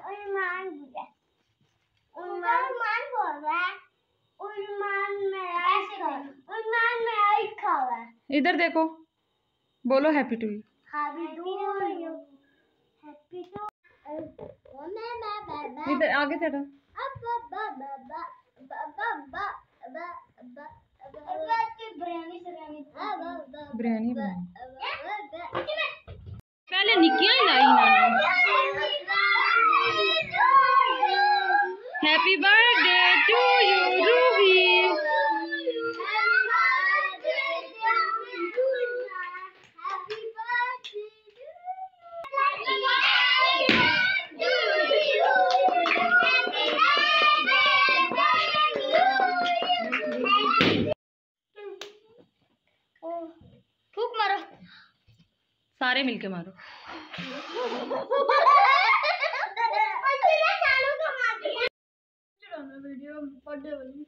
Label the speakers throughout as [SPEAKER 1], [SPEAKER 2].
[SPEAKER 1] उलमान उलमान बोल रहा है। उलमान मेरा लिखा हुआ है।
[SPEAKER 2] इधर देखो, बोलो happy to you.
[SPEAKER 1] Happy to you. Happy to.
[SPEAKER 2] इधर आगे चढ़ो। बिरयानी पहले निकिया ही लाई ना। Happy birthday to you Ruby.
[SPEAKER 1] फूक मारो,
[SPEAKER 2] सारे मिलके मारो।
[SPEAKER 1] वीडियो बर्थडे वाली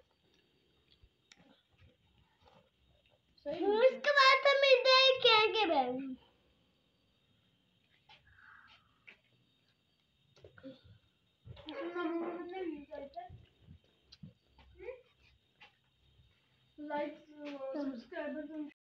[SPEAKER 1] सही। उसके बाद हम इधर क्या के बैठ लाइक सब्सक्राइबर